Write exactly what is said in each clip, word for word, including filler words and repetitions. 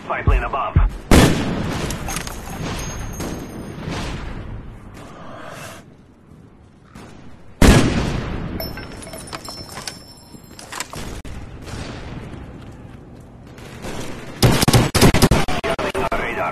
spy plane above. Jamming our radar.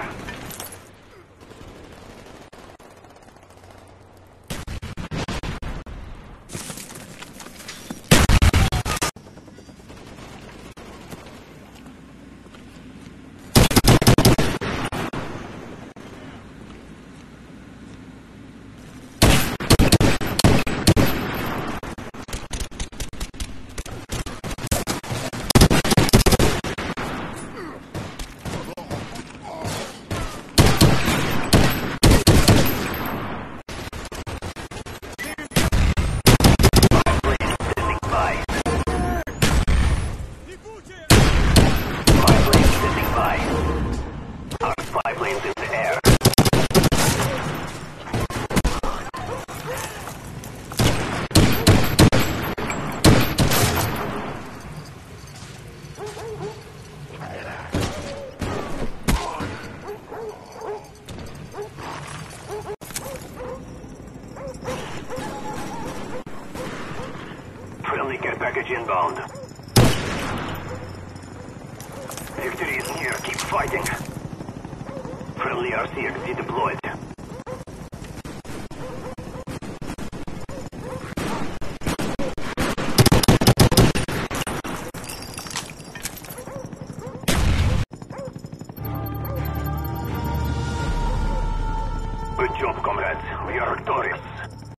Friendly care package inbound. Victory is near. Keep fighting. Friendly R C X D deployed.